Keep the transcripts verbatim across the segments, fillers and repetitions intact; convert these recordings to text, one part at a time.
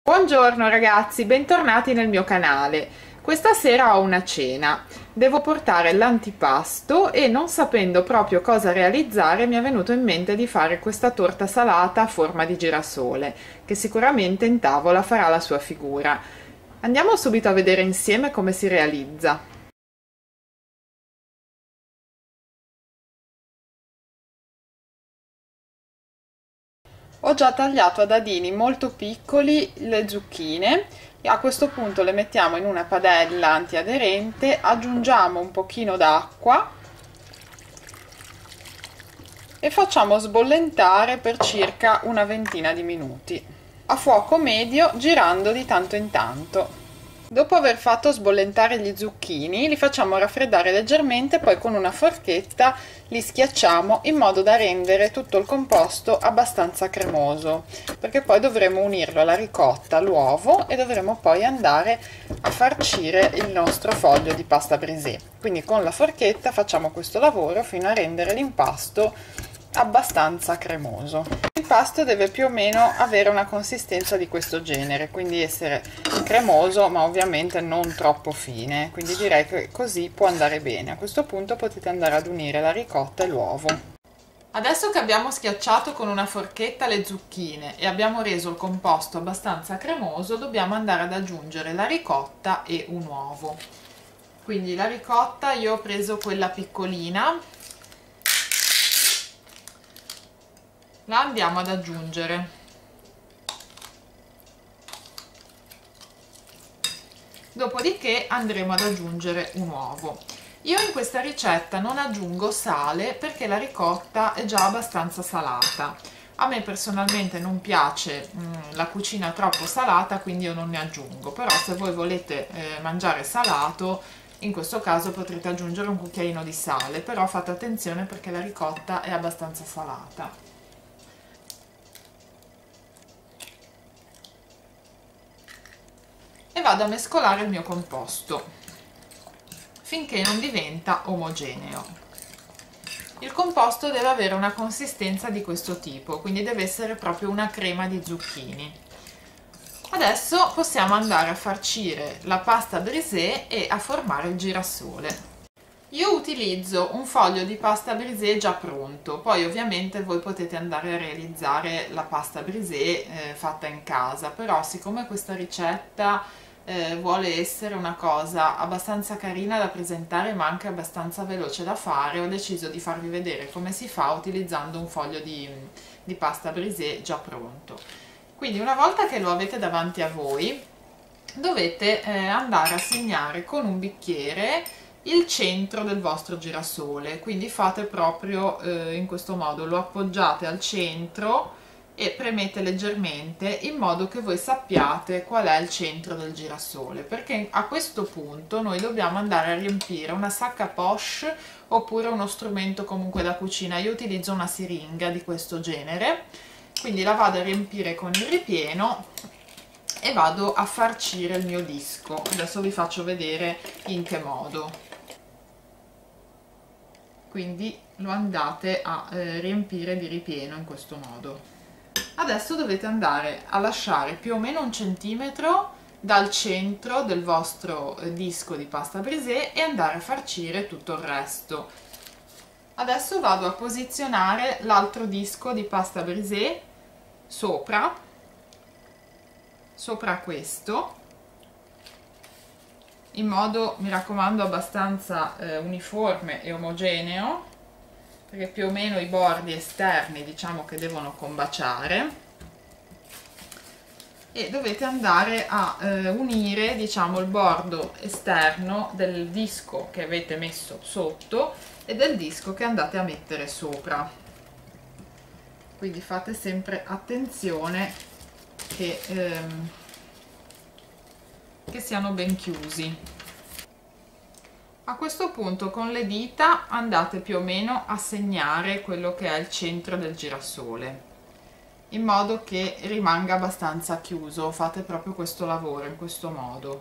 Buongiorno ragazzi, bentornati nel mio canale. Questa sera ho una cena, devo portare l'antipasto e non sapendo proprio cosa realizzare mi è venuto in mente di fare questa torta salata a forma di girasole, che sicuramente in tavola farà la sua figura. Andiamo subito a vedere insieme come si realizza. Ho già tagliato a dadini molto piccoli le zucchine e a questo punto le mettiamo in una padella antiaderente, aggiungiamo un pochino d'acqua e facciamo sbollentare per circa una ventina di minuti a fuoco medio, girando di tanto in tanto. Dopo aver fatto sbollentare gli zucchini, li facciamo raffreddare leggermente, poi con una forchetta li schiacciamo in modo da rendere tutto il composto abbastanza cremoso, perché poi dovremo unirlo alla ricotta, all'uovo e dovremo poi andare a farcire il nostro foglio di pasta brisée. Quindi con la forchetta facciamo questo lavoro fino a rendere l'impasto abbastanza cremoso. L'impasto deve più o meno avere una consistenza di questo genere, quindi essere cremoso ma ovviamente non troppo fine, quindi direi che così può andare bene. A questo punto potete andare ad unire la ricotta e l'uovo. Adesso che abbiamo schiacciato con una forchetta le zucchine e abbiamo reso il composto abbastanza cremoso, dobbiamo andare ad aggiungere la ricotta e un uovo. Quindi la ricotta io ho preso quella piccolina, la andiamo ad aggiungere. Dopodiché andremo ad aggiungere un uovo. Io in questa ricetta non aggiungo sale perché la ricotta è già abbastanza salata. A me personalmente non piace mh, la cucina troppo salata, quindi io non ne aggiungo, però se voi volete eh, mangiare salato, in questo caso potrete aggiungere un cucchiaino di sale, però fate attenzione perché la ricotta è abbastanza salata. E vado a mescolare il mio composto finché non diventa omogeneo. Il composto deve avere una consistenza di questo tipo, quindi deve essere proprio una crema di zucchini. Adesso possiamo andare a farcire la pasta brisée e a formare il girasole. Io utilizzo un foglio di pasta brisée già pronto, poi ovviamente voi potete andare a realizzare la pasta brisée eh, fatta in casa, però siccome questa ricetta Eh, vuole essere una cosa abbastanza carina da presentare ma anche abbastanza veloce da fare, ho deciso di farvi vedere come si fa utilizzando un foglio di, di pasta brisée già pronto. Quindi una volta che lo avete davanti a voi dovete eh, andare a segnare con un bicchiere il centro del vostro girasole, quindi fate proprio eh, in questo modo, lo appoggiate al centro e premete leggermente in modo che voi sappiate qual è il centro del girasole, perché a questo punto noi dobbiamo andare a riempire una sacca à poche oppure uno strumento comunque da cucina. Io utilizzo una siringa di questo genere, quindi la vado a riempire con il ripieno e vado a farcire il mio disco. Adesso vi faccio vedere in che modo. Quindi lo andate a eh, riempire di ripieno in questo modo. Adesso dovete andare a lasciare più o meno un centimetro dal centro del vostro disco di pasta brisée e andare a farcire tutto il resto. Adesso vado a posizionare l'altro disco di pasta brisée sopra, sopra questo, in modo, mi raccomando, abbastanza eh, uniforme e omogeneo, perché più o meno i bordi esterni diciamo che devono combaciare, e dovete andare a eh, unire diciamo il bordo esterno del disco che avete messo sotto e del disco che andate a mettere sopra. Quindi fate sempre attenzione che, ehm, che siano ben chiusi. A questo punto con le dita andate più o meno a segnare quello che è il centro del girasole, in modo che rimanga abbastanza chiuso. Fate proprio questo lavoro in questo modo,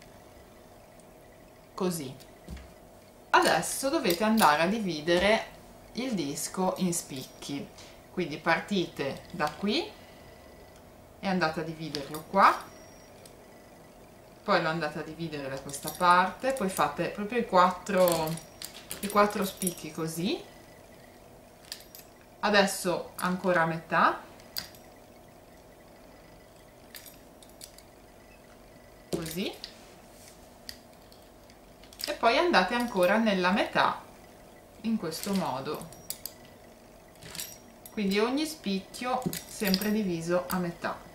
così. Adesso dovete andare a dividere il disco in spicchi, quindi partite da qui e andate a dividerlo qua poi lo andate a dividere da questa parte, poi fate proprio i quattro, i quattro spicchi così. Adesso ancora a metà, così, e poi andate ancora nella metà in questo modo, quindi ogni spicchio sempre diviso a metà.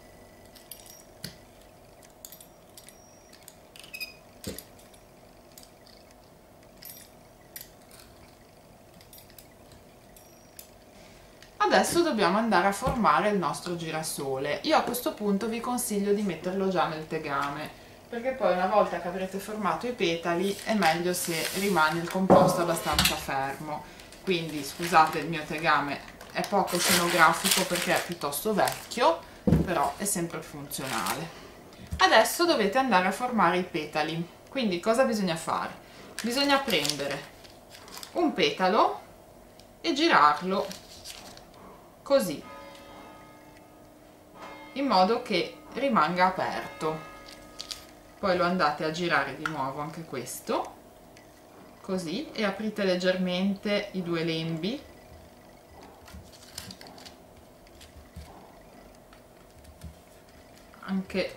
Adesso dobbiamo andare a formare il nostro girasole. Io a questo punto vi consiglio di metterlo già nel tegame, perché poi una volta che avrete formato i petali è meglio se rimane il composto abbastanza fermo. Quindi scusate, il mio tegame è poco scenografico perché è piuttosto vecchio, però è sempre funzionale. Adesso dovete andare a formare i petali. Quindi cosa bisogna fare? Bisogna prendere un petalo e girarlo così, in modo che rimanga aperto. Poi lo andate a girare di nuovo anche questo, così, e aprite leggermente i due lembi, anche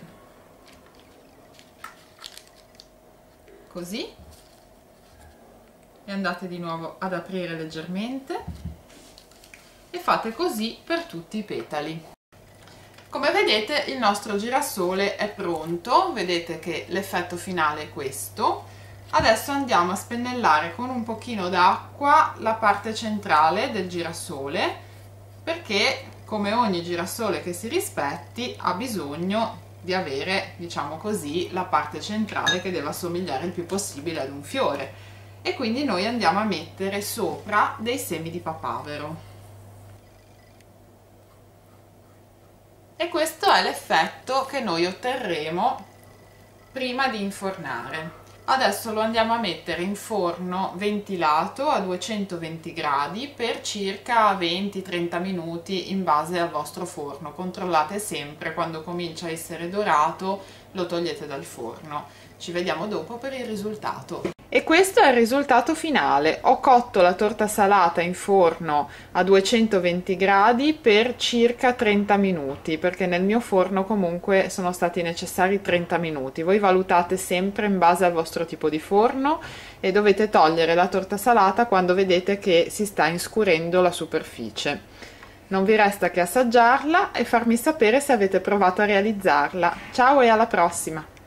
così, e andate di nuovo ad aprire leggermente e fate così per tutti i petali. Come vedete il nostro girasole è pronto, vedete che l'effetto finale è questo. Adesso andiamo a spennellare con un pochino d'acqua la parte centrale del girasole, perché come ogni girasole che si rispetti ha bisogno di avere, diciamo così, la parte centrale che deve assomigliare il più possibile ad un fiore, e quindi noi andiamo a mettere sopra dei semi di papavero. E questo è l'effetto che noi otterremo prima di infornare. Adesso lo andiamo a mettere in forno ventilato a duecentoventi gradi per circa venti trenta minuti in base al vostro forno. Controllate sempre, quando comincia a essere dorato lo togliete dal forno. Ci vediamo dopo per il risultato. E questo è il risultato finale. Ho cotto la torta salata in forno a duecentoventi gradi per circa trenta minuti, perché nel mio forno comunque sono stati necessari trenta minuti. Voi valutate sempre in base al vostro tipo di forno e dovete togliere la torta salata quando vedete che si sta inscurendo la superficie. Non vi resta che assaggiarla e farmi sapere se avete provato a realizzarla. Ciao e alla prossima!